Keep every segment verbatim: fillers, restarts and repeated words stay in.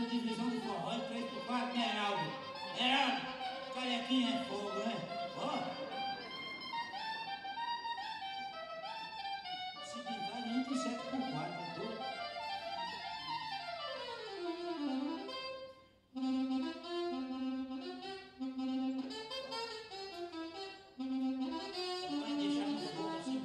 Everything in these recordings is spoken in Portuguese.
divisão de forró e três por quatro, né, Heraldo? Heraldo, carequinha é fogo, né? Ó. Se pintar, nem tem sete por quatro, é tudo. Vai deixar no fogo assim.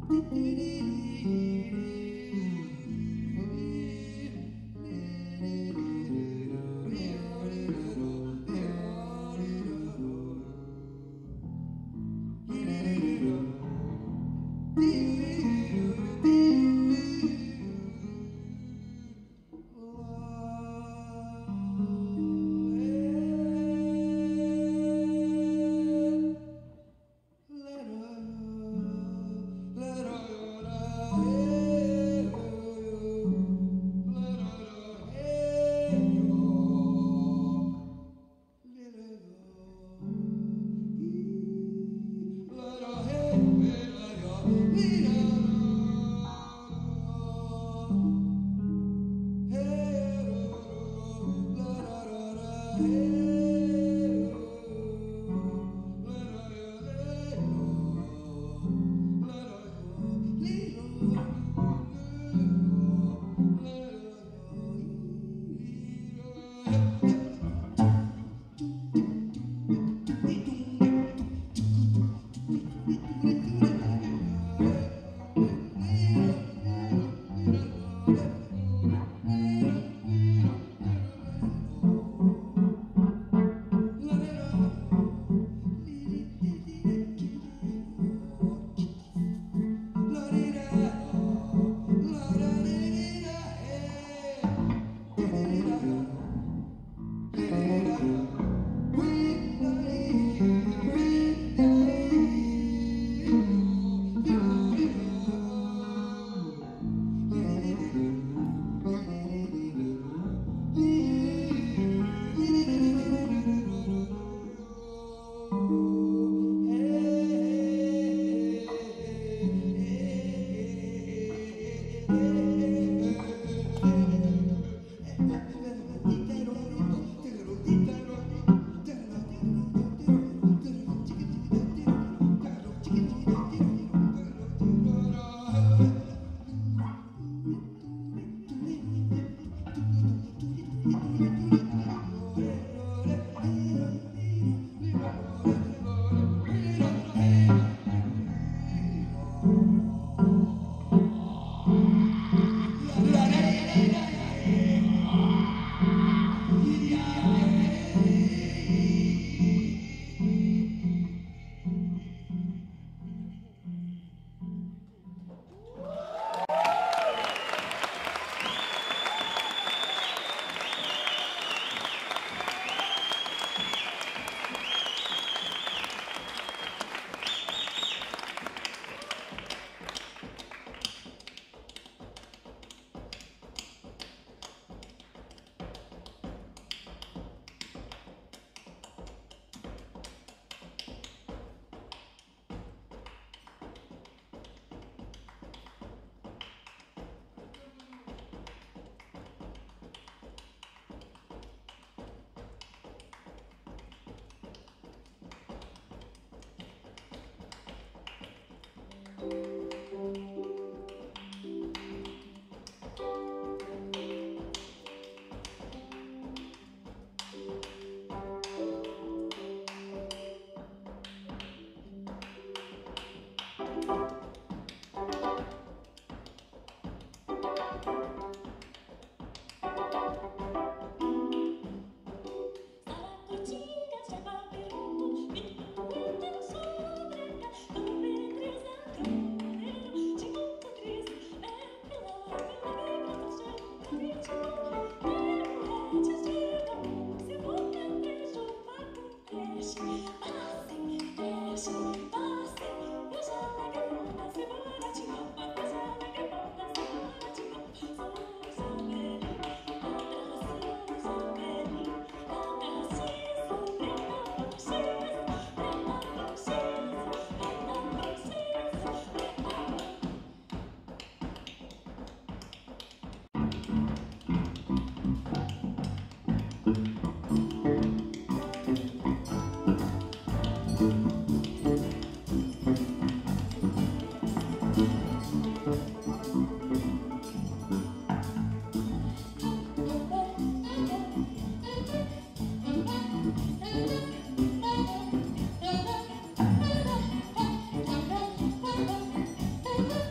Thank you.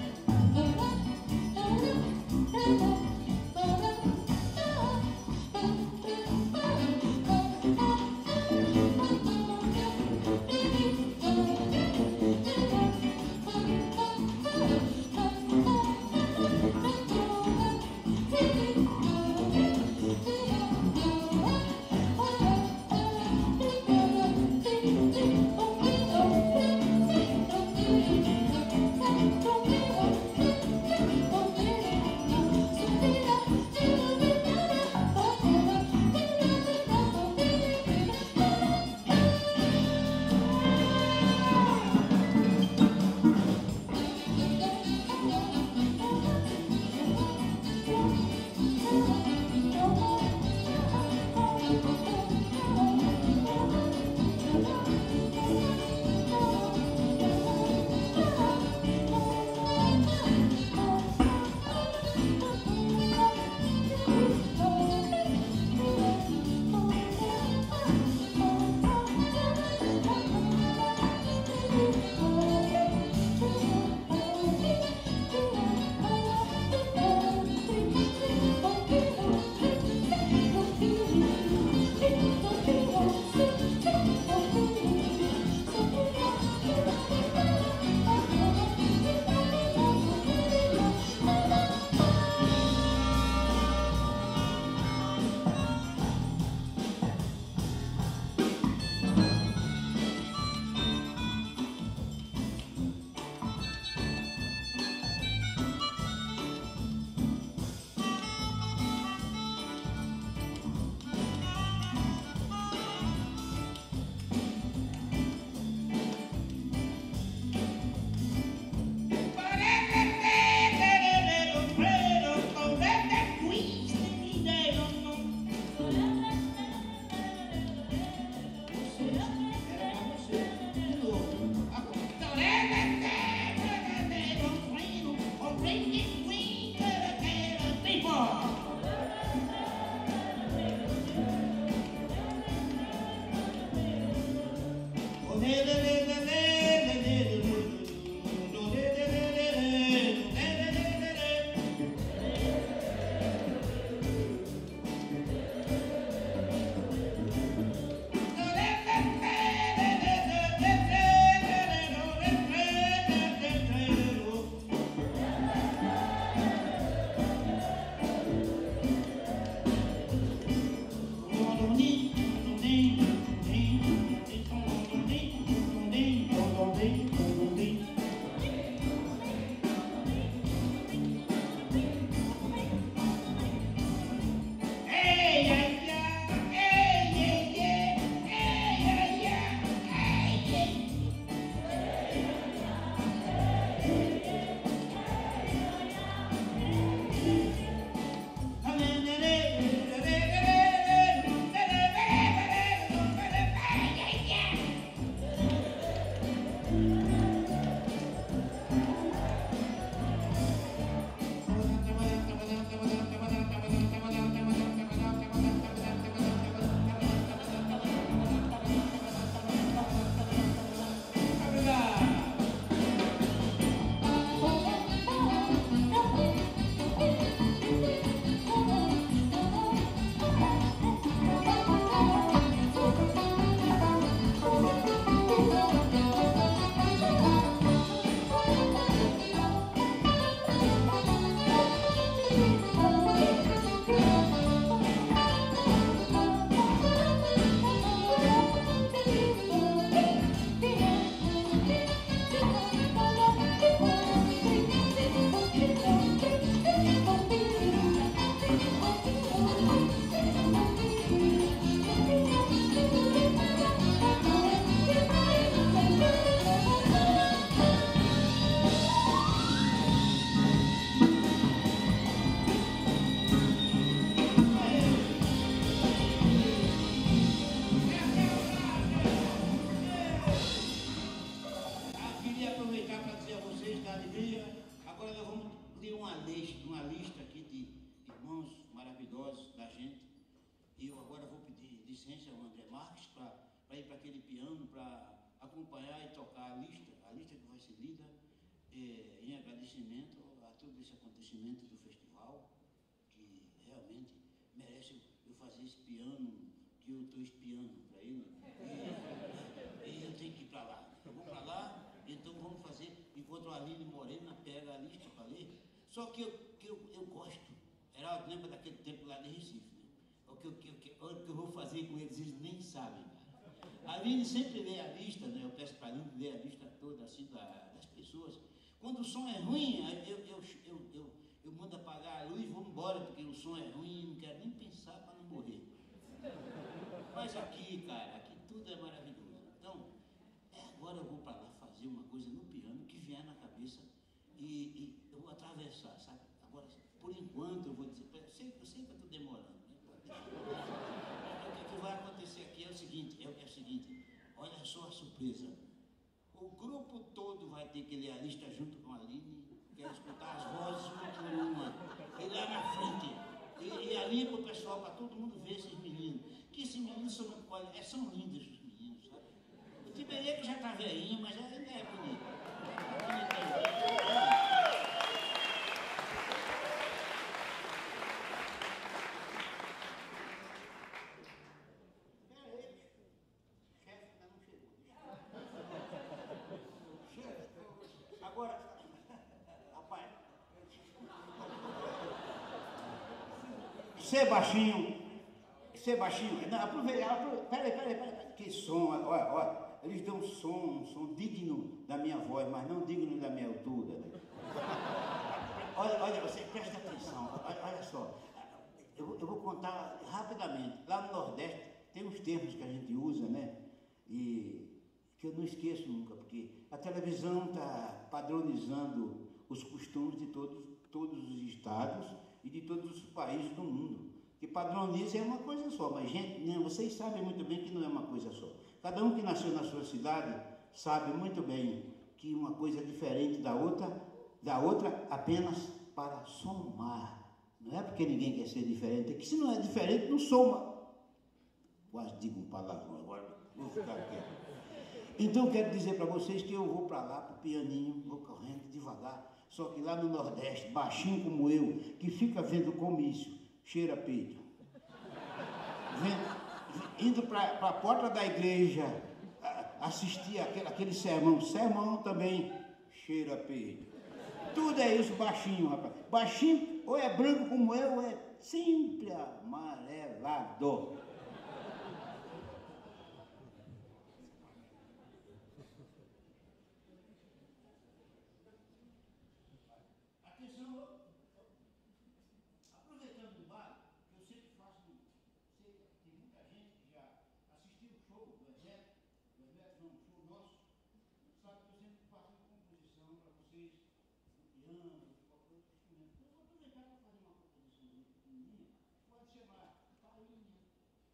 criei uma lista, uma lista aqui de irmãos maravilhosos da gente. E eu agora vou pedir licença ao André Marques para ir para aquele piano, para acompanhar e tocar a lista, a lista que vai ser lida é, em agradecimento a todo esse acontecimento do festival, que realmente merece eu fazer esse piano que eu estou espiando para ele. E, e eu tenho que ir para lá. Eu vou para lá, então vamos fazer, enquanto a Aline Morena pega a lista para ler. Só que eu, que eu, eu gosto, Heraldo, lembra daquele tempo lá de Recife, né? O que, o, que, o, que, o que eu vou fazer com eles, eles nem sabem, cara. A Aline sempre lê a lista, né? Eu peço para a Aline ler a lista toda assim da, das pessoas. Quando o som é ruim, eu, eu, eu, eu, eu mando apagar a luz e vou embora, porque o som é ruim e não quero nem pensar para não morrer. Mas aqui, cara, aqui tudo é maravilhoso. Então, é, agora eu vou para lá fazer uma coisa no piano que vier na cabeça e, e eu vou atravessar, sabe? Agora, por enquanto, eu vou dizer, eu sei, eu sei que eu estou demorando, né? O que vai acontecer aqui é o seguinte, é, é o seguinte, olha só a surpresa. O grupo todo vai ter que ler a lista junto com a Aline, quer escutar as vozes uma por uma, e lá na frente. E, e ali para o pessoal, para todo mundo ver esses meninos. Que esses meninos são, olha, são lindos os meninos, sabe? O Tiberê que já está velhinho, mas ainda é bonito. É bonito. Agora, rapaz, ser baixinho, ser baixinho, não, aproveita, peraí, peraí, peraí, que som, olha, olha, eles dão um som, um som digno da minha voz, mas não digno da minha altura. Né? Olha, olha, você presta atenção, olha, olha só, eu, eu vou contar rapidamente, lá no Nordeste tem uns termos que a gente usa, né, e que eu não esqueço nunca, porque a televisão está padronizando os costumes de todos, todos os estados e de todos os países do mundo. Que padroniza é uma coisa só, mas gente, né, vocês sabem muito bem que não é uma coisa só. Cada um que nasceu na sua cidade sabe muito bem que uma coisa é diferente da outra, da outra apenas para somar. Não é porque ninguém quer ser diferente, é que se não é diferente, não soma. Quase digo um palavrão agora, vou ficar quieto. Então eu quero dizer para vocês que eu vou para lá, para o pianinho, vou correndo devagar, só que lá no Nordeste, baixinho como eu, que fica vendo comício, cheira peito. Vendo, indo para a porta da igreja, assistir aquele, aquele sermão, sermão também cheira peito. Tudo é isso baixinho, rapaz. Baixinho, ou é branco como eu, ou é sempre amarelado. Atenção, aproveitando o bar, eu sempre faço, sei que tem muita gente que já assistiu o show do Exército, do Exército não, o show nosso, sabe que eu sempre faço uma composição para vocês, no piano, qualquer outro instrumento. Eu vou aproveitar para fazer uma composição pequenininha, pode chamar Painha.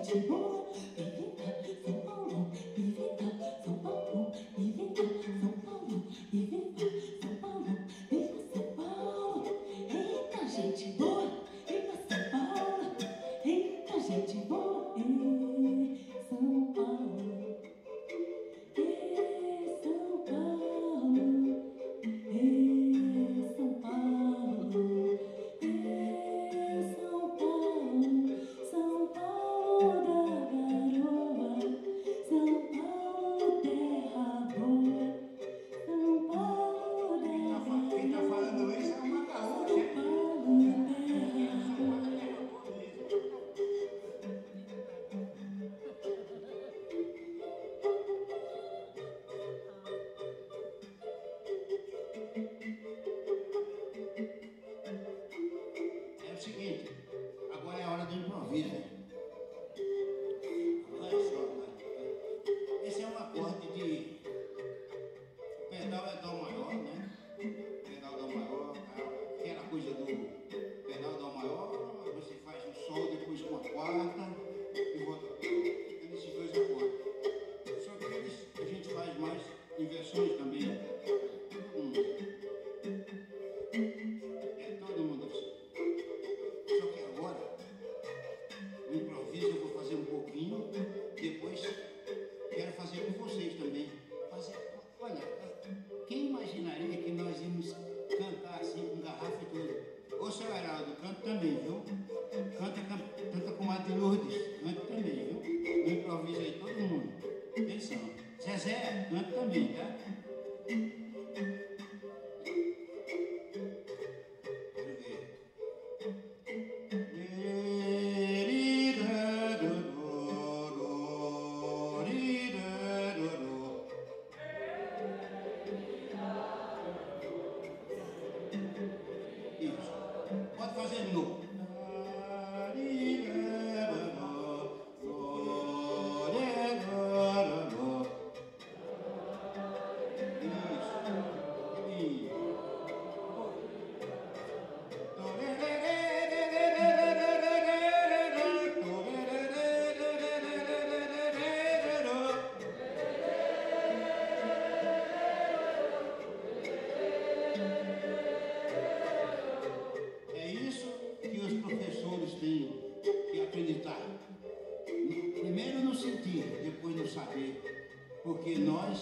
Porque nós,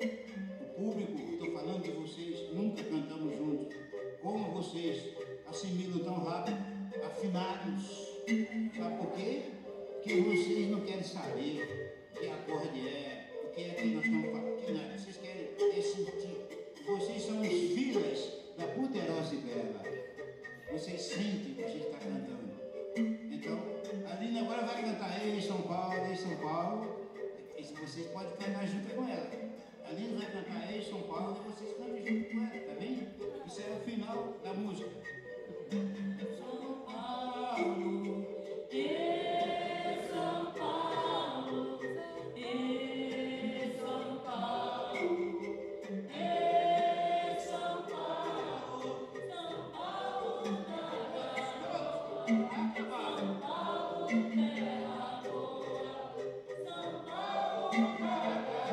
o público, estou falando de vocês, nunca cantamos juntos. Como vocês assimilam tão rápido, afinados. Sabe por quê? Porque vocês não querem saber que acorde é, o que é que nós estamos falando. Que nada, vocês querem é sentir. Vocês são os filhos da poderosa e bela. Vocês sentem que a gente está cantando. Então, a Lina agora vai cantar Ei São Paulo, Ei São Paulo. Vocês podem cantar junto com ela. A Lina vai cantar Ei São Paulo e vocês cantam junto com ela, tá bem? Isso é o final da música. São Paulo, Ei São Paulo, Ei São Paulo, Ei São Paulo, São Paulo da São Paulo, terra boa, São Paulo.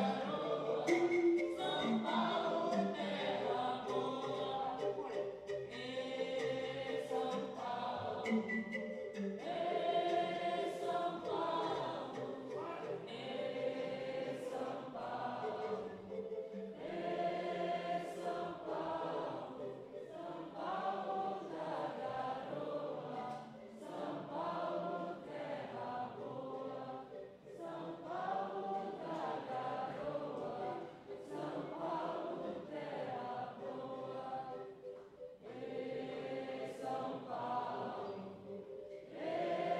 São Paulo,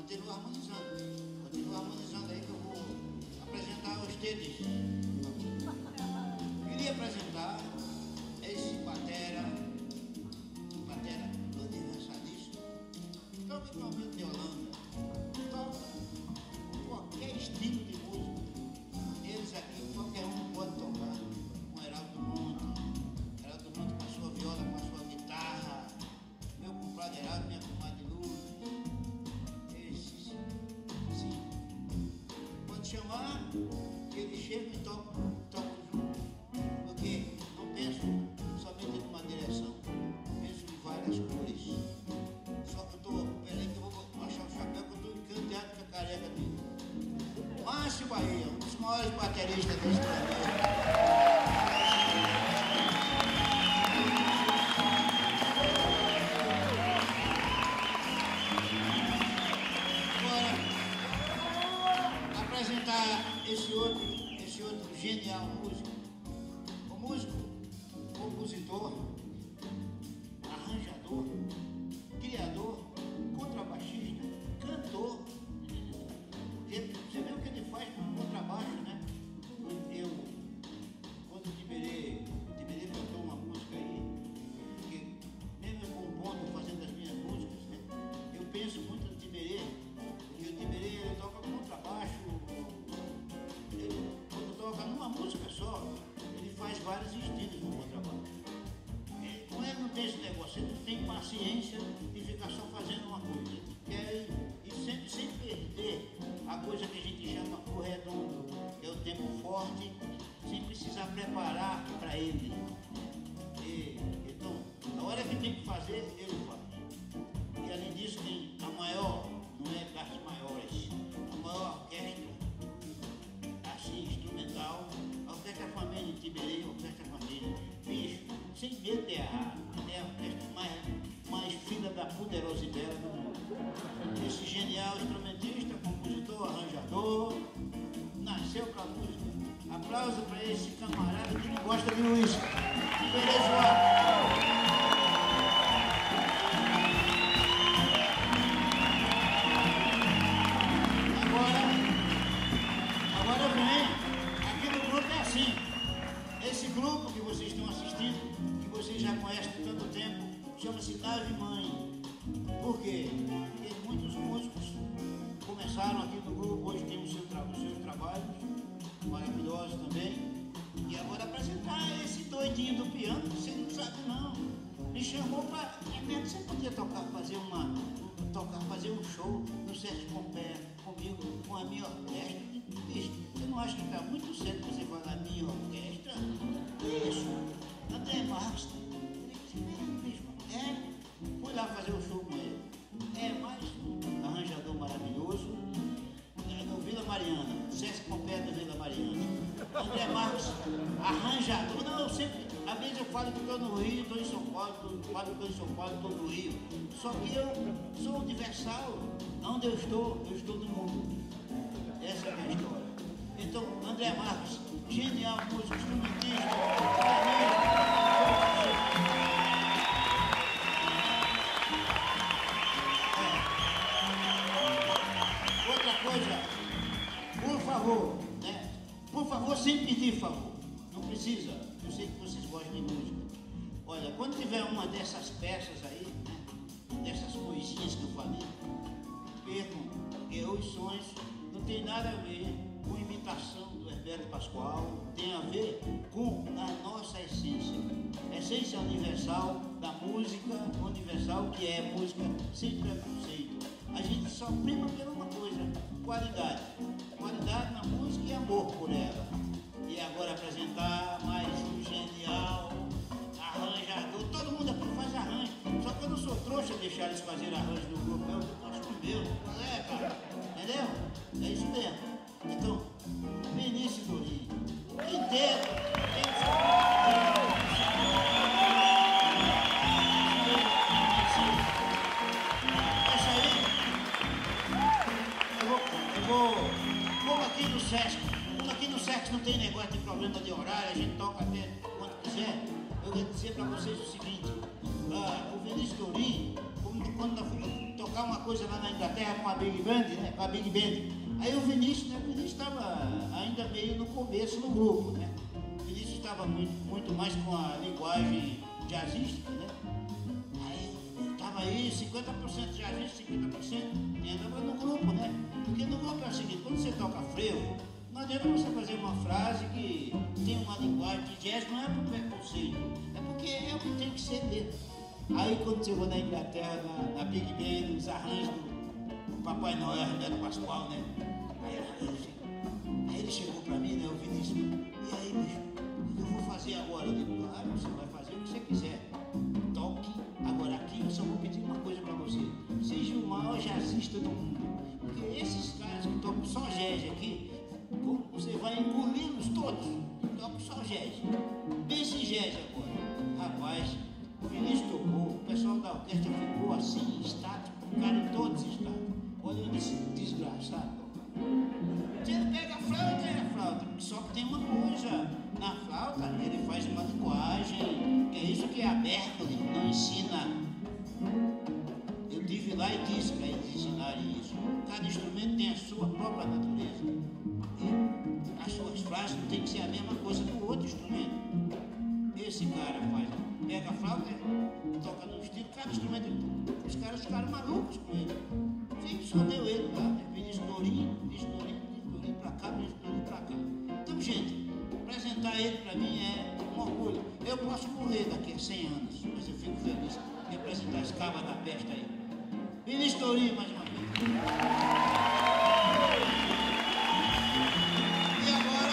continua harmonizando. Continua harmonizando aí que eu vou apresentar os dedos. Queria apresentar esse batera, batera do universalista. Toca igualmente de Holanda. Toca qualquer estilo de música. Eles aqui, qualquer um pode tocar. Com Heraldo Monte, Heraldo Monte com a sua viola, com a sua guitarra. Meu compadre Heraldo, minha comadre Lourdes. Esses, sim. Pode chamar, que eles chegam e tocam, tocam junto. Porque não penso somente numa direção, penso em várias cores. Só que eu estou, peraí que eu vou baixar o chapéu, que eu estou encanteado com a careca dele. Márcio Bahia, um dos maiores bateristas desse planeta. Esse outro, esse outro genial músico, o músico, compositor, arranjador, criador, contrabaixista, cantor. Ele, você vê o que ele faz com o contrabaixo, né? Eu, quando o Tiberê, o Tiberê cantou uma música aí, que mesmo eu compondo, fazendo as minhas músicas, né? Eu penso muito no Tiberê, e o Tiberê ele toca contrabaixo. Ele, quando toca numa música só, ele faz vários estilos no contrabaixo. É, com ele não tem esse negócio, ele não tem paciência de ficar só fazendo uma coisa. É, e sempre sem perder a coisa que a gente chama o redondo, que é o tempo forte, sem precisar preparar para ele. E, então, a hora que tem que fazer, ele faz. E além disso, tem a maior, não é das maiores, a maior orquestra instrumental, a Orquestra Família de Tiberê, a Orquestra Família, bicho, sem medo de errar, é a orquestra mais, mais filha da poderosidade do mundo. Esse genial instrumentista, compositor, arranjador, nasceu pra música. Aplauso para esse camarada que não gosta de uísque. Beleza? Esse grupo que vocês estão assistindo, que vocês já conhecem há tanto tempo, chama-se Nave Mãe. Por quê? Porque muitos músicos começaram aqui no grupo, hoje tem os seus, tra os seus trabalhos maravilhosos também. E agora apresentar esse doidinho do piano, que você não sabe não. Me chamou para. Você podia tocar, fazer uma. tocar, fazer um show no Sérgio Pompé comigo, com a minha orquestra. Bicho, você não acha que está muito cedo você falar minha orquestra? Isso, André Marques. É, fui lá fazer o show com ele. É mais um arranjador maravilhoso. É no Vila Mariana, Sérgio Pompé da Vila Mariana. André Marques, arranjador. Não, eu sempre, às vezes eu falo que estou no Rio, estou em São Paulo, tô, falo que estou em São Paulo, estou no Rio. Só que eu sou universal. Onde eu estou, eu estou no mundo. Essa é a minha história. Então, André Marques, genial músico, instrumentista, é. Outra coisa, por favor, né? Por favor, sem pedir favor. Não precisa, eu sei que vocês gostam de música. Olha, quando tiver uma dessas peças aí, né? Dessas coisinhas que eu falei, percam, porque os sons não tem nada a ver com imitação do Herberto Pascoal, tem a ver com a nossa essência, essência universal da música universal, que é música sem preconceito. A gente só prima por uma coisa, qualidade, qualidade na música e amor por ela. E agora apresentar mais um genial arranjador. Todo mundo aqui faz arranjo, só que eu não sou trouxa de deixar eles fazerem arranjo no grupo, eu gosto do meu, é, cara, entendeu? É isso mesmo. Então, Vinícius Dorinho, inteiro, essa aí, eu vou, eu vou, como aqui no Sesc, como aqui no Sesc não tem negócio de problema de horário, a gente toca até quando quiser, eu vou dizer para vocês o seguinte, ah, o Vinícius Dorinho, quando nós tocava tocar uma coisa lá na Inglaterra com a Big Band, né? Com a Big Band. Aí o Vinícius, né? O Vinícius estava ainda meio no começo no grupo, né? O Vinícius estava muito, muito mais com a linguagem jazzística, né? Aí estava aí cinquenta por cento jazzista, cinquenta por cento e andava no grupo, né? Porque no grupo é o seguinte, quando você toca frevo, não adianta você fazer uma frase que tem uma linguagem de jazz, não é por preconceito, é porque é o que tem que ser mesmo. Aí quando chegou na Inglaterra, na, na Big Band, nos arranjos do, do Papai Noel, Roberto Pascoal, né? Aí, aí, aí ele chegou pra mim, né, o Vinícius, e aí, bicho, o que eu vou fazer agora? Eu digo, claro, você vai fazer o que você quiser. Toque. Agora aqui eu só vou pedir uma coisa pra você. Seja o maior jazzista do mundo. Porque esses caras que tocam só jazz aqui, você vai engoli-los todos. Tocam só jazz. Pense em jazz agora. Rapaz, o Vinícius tocou, o pessoal da orquestra ficou assim, estático, ficaram todos estáticos. Olha, eu disse, desgraçado. Se ele pega a flauta, é a flauta. Só que tem uma coisa, na flauta ele faz uma linguagem, que é isso que a Berkeley não ensina. Eu tive lá e disse para eles ensinarem isso. Cada instrumento tem a sua própria natureza. E as suas frases não tem que ser a mesma coisa do outro instrumento. Esse cara faz, pega a flauta, toca no estilo, cada instrumento ele toca. Os caras ficaram malucos com ele. Sim, só deu ele lá, né? Vinícius Dorinho, Vinícius Dorinho, Vinícius Dorinho pra cá, Vinícius Dorinho pra cá. Então, gente, apresentar ele pra mim é um orgulho. Eu posso morrer daqui a cem anos, mas eu fico feliz de apresentar esse cabo da peste aí. Vinícius Dorinho, mais uma vez. E agora,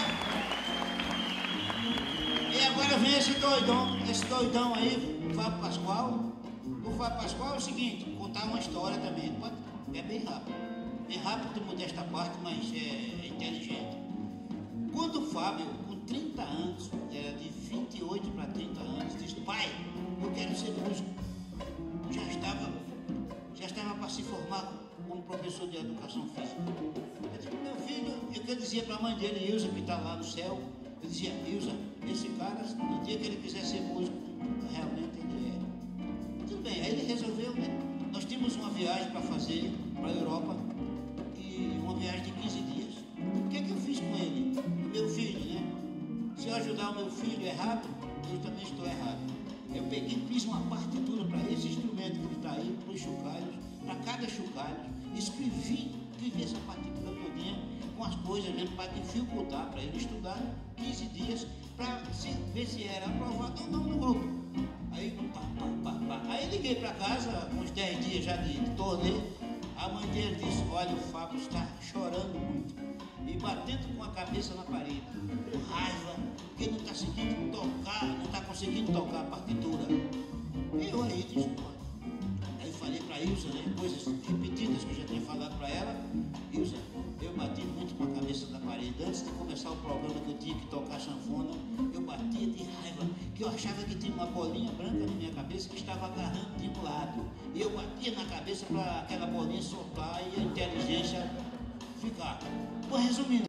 e agora vem esse doidão, esse doidão aí, o Fábio Pascoal. O Fábio Pascoal é o seguinte, contar uma história também, pode, é bem rápido. Bem rápido, modesta parte, mas é, é inteligente. Quando o Fábio, com trinta anos, era de vinte e oito para trinta anos, disse, pai, eu quero ser músico. Já estava, já estava para se formar como professor de educação física. Eu disse, meu filho, eu que eu dizia para a mãe dele, Ilza, que está lá no céu, eu dizia, Ilza, esse cara, no dia que ele quiser ser músico, realmente ele é. Tudo bem, aí ele resolveu, né? Nós tínhamos uma viagem para fazer para a Europa, e uma viagem de quinze dias. O que é que eu fiz com ele? O meu filho, né? Se eu ajudar o meu filho errado, eu também estou errado. Eu peguei e fiz uma partitura para esse instrumento que está aí, para os chocalhos, para cada chocalho, escrevi, escrevi essa partitura todinha com as coisas mesmo para dificultar para ele estudar quinze dias para ver se era aprovado ou não no grupo. Aí, pá, pá, pá, pá. Aí liguei para casa, uns dez dias já de, de torneio. A mãe dele disse, olha, o Fábio está chorando muito e batendo com a cabeça na parede, com raiva, porque não está conseguindo tocar, não está conseguindo tocar a partitura. E eu aí disse, pô. Aí falei para a Ilza, né, coisas repetidas que eu já tinha falado para ela. Ilza, eu bati muito com a cabeça na parede. Antes de começar o programa que eu tinha que tocar sanfona, eu batia de raiva, que eu achava que tinha uma bolinha branca na minha cabeça que estava agarrando de um lado. E eu batia na cabeça para aquela bolinha soltar e a inteligência ficar. Bom, resumindo.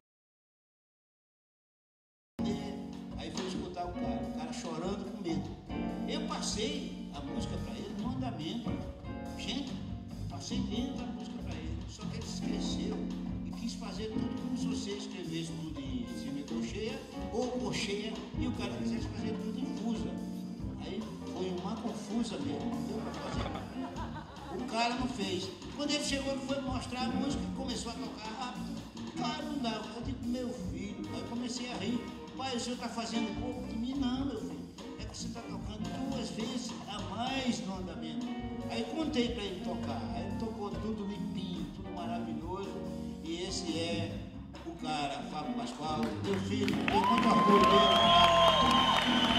Aí fui escutar o cara, o cara chorando com medo. Eu passei a música para ele no andamento. Gente, eu passei lendo a música para ele. Só que ele esqueceu e quis fazer tudo como se você escrevesse tudo em semicolcheia ou cocheia e o cara quisesse fazer tudo em fusa. Aí foi uma confusa mesmo, não deu para fazer. O cara não fez. Quando ele chegou, ele foi mostrar a música e começou a tocar rápido. Claro, não dava. Eu digo, meu filho, aí eu comecei a rir. Pai, o senhor está fazendo pouco de mim? Não, meu filho. É que você está tocando duas vezes a mais no andamento. Aí contei para ele tocar. Aí ele tocou tudo limpinho, tudo maravilhoso. E esse é o cara, Fábio Pascoal, meu filho. Tenho muito orgulho dele.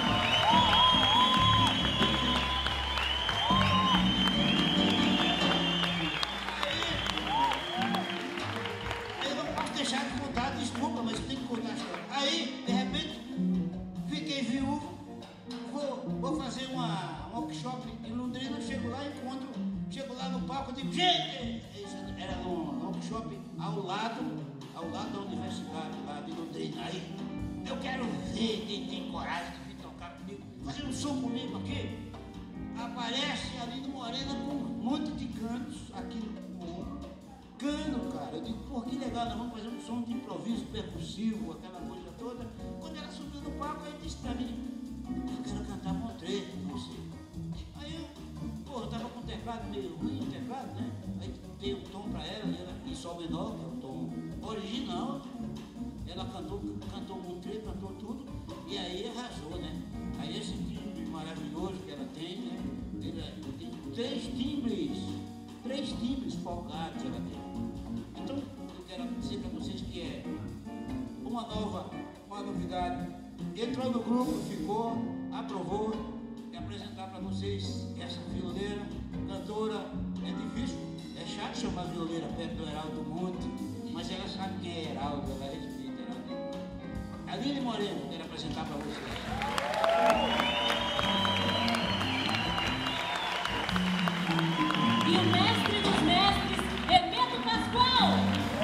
Desculpa, mas tem que contar a história. Aí, de repente, fiquei viúvo, vou, vou fazer uma, um workshop em Londrina, chego lá, encontro, chego lá no palco, digo, gente, era num workshop ao lado, ao lado da universidade lá de Londrina. Aí, eu quero ver quem tem coragem de vir tocar comigo, fazer um som comigo aqui. aparece ali no Morena com um monte de canos aqui no ombro. Cano, cara. Eu digo, pô, que legal, nós vamos fazer um som de improviso percussivo, aquela coisa toda. Quando ela subiu no palco, aí disse pra mim, eu quero cantar com trecho com você. Aí eu, pô, eu tava com o teclado meio ruim, o teclado, né? Aí dei um tom pra ela, e ela em sol menor, que é o tom original. Ela cantou, cantou com trecho, cantou tudo, e aí arrasou, né? Aí esse timbre maravilhoso que ela tem, né? Ele tem três timbres, três timbres folgados ela tem. Então, eu quero dizer para vocês que é uma nova, uma novidade. Entrou no grupo, ficou, aprovou. E apresentar para vocês essa violeira, cantora. É difícil, é chato chamar violeira perto do Heraldo Monte, mas ela sabe quem é Heraldo, ela respeita Heraldo. Aline Moreno, quero apresentar para vocês. E o mestre dos mestres, Hermeto Pascoal.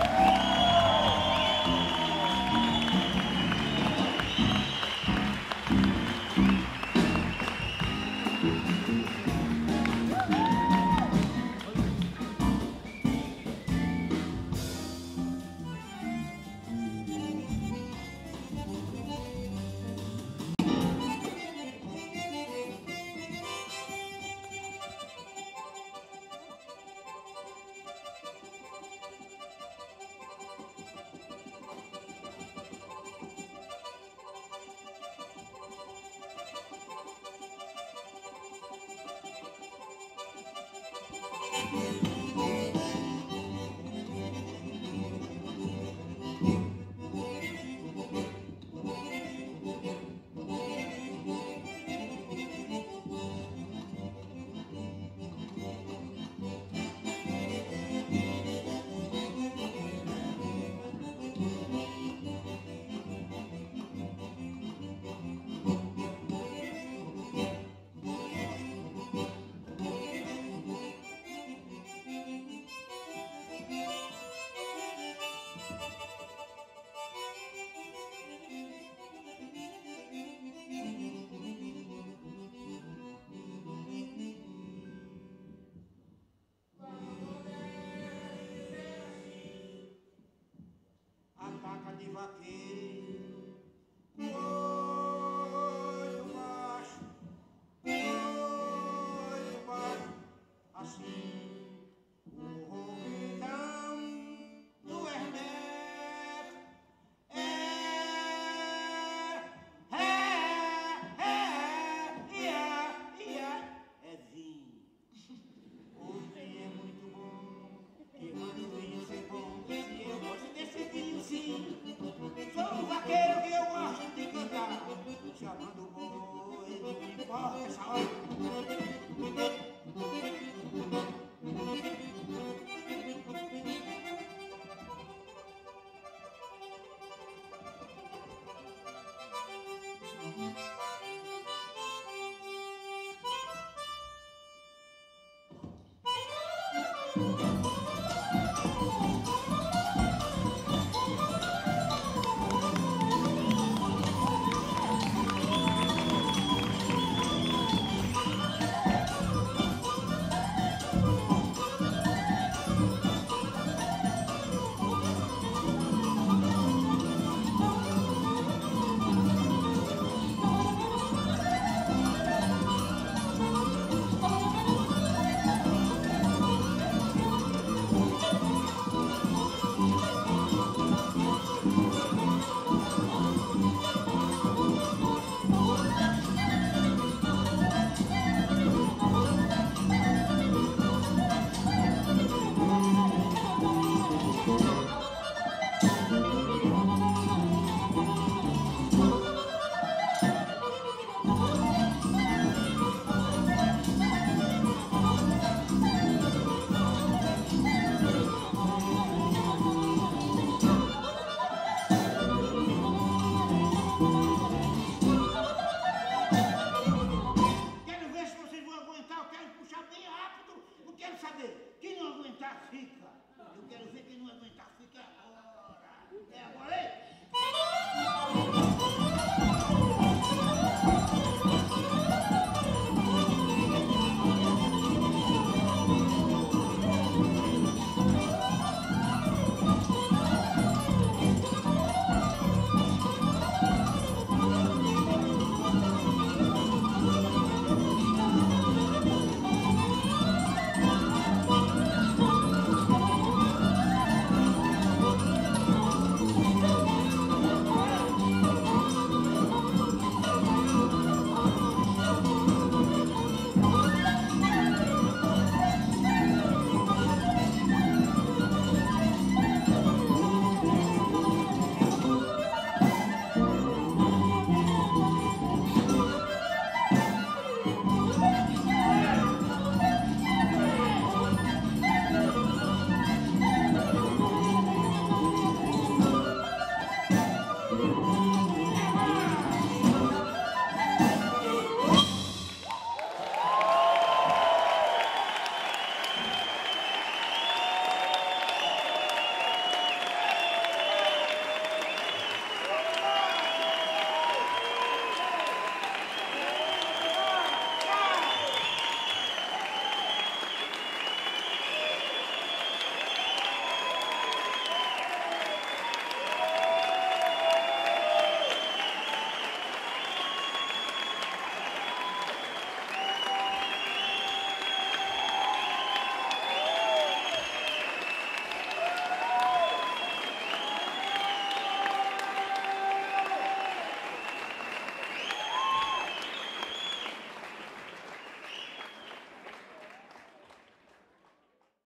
De vaqueiro, olho baixo, olho baixo, assim, o roquidão do Hermeto é, é, é, ia, ia, é vinho. O vinho é muito bom, e quando o vinho ser bom, eu gosto desse vinho sim. Sou um vaqueiro que eu gosto de cantar, chamando o boi, não importa essa hora. Música